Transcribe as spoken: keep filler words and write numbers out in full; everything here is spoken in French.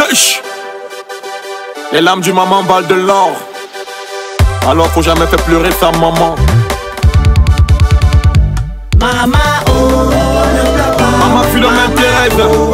Wesh. Les larmes du maman valent de l'or. Alors faut jamais faire pleurer sa maman. Maman, oh, ne pleure pas. Maman Philomène Thérèse.